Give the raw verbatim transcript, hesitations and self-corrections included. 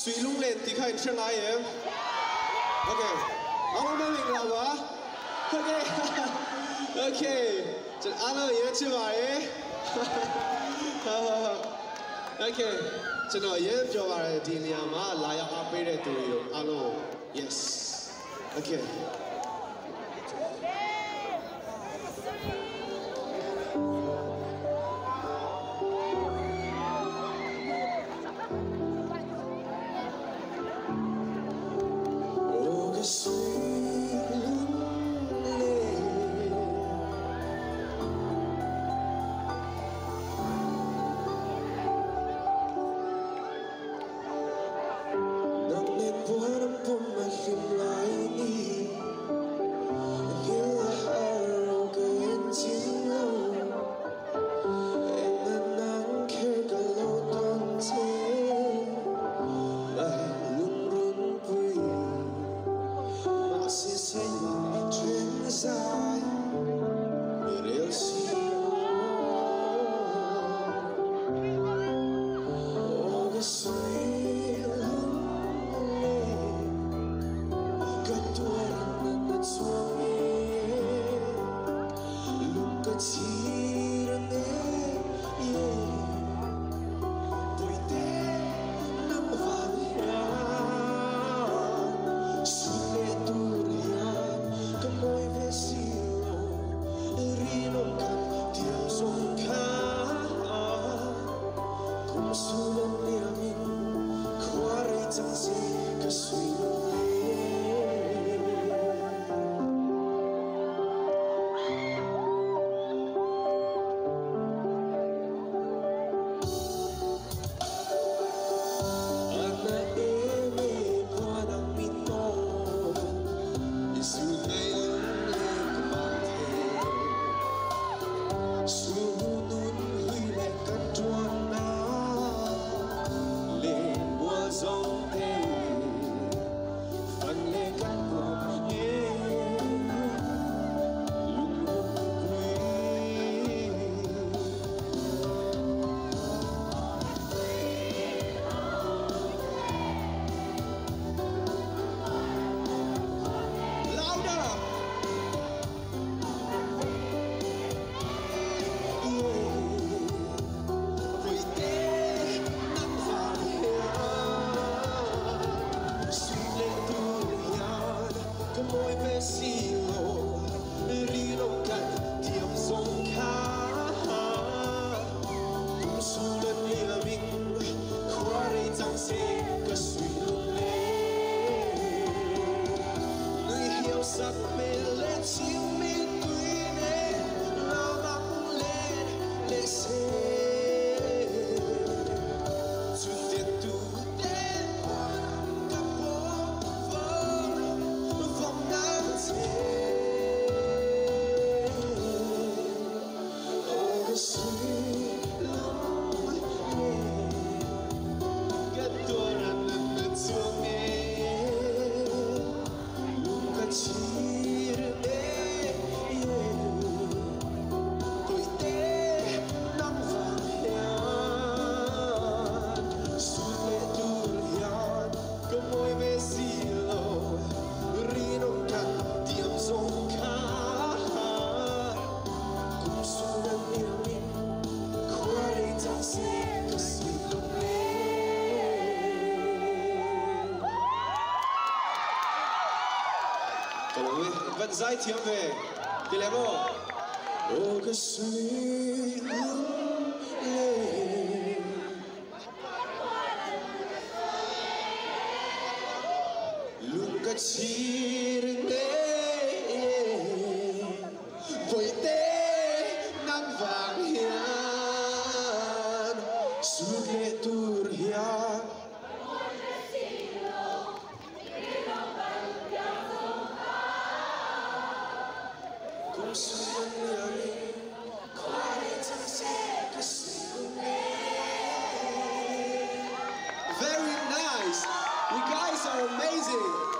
suy lung lên tí khai chân lại em. Ok. Ông mới mình làm hả? Ok. Ok. Chân ăn ở yên chứ mà ấy. Ok. Chân ở yên cho vào đi nhà mà lại áp bê để tụi yo. Alo. Yes. Ok. Vẫn dây thiếm về thì lấy bộ ô cái suy lung lên luôn cái chi đừng để với tê nắng vàng hiền suốt lệ tur hiền Very nice. You guys are amazing.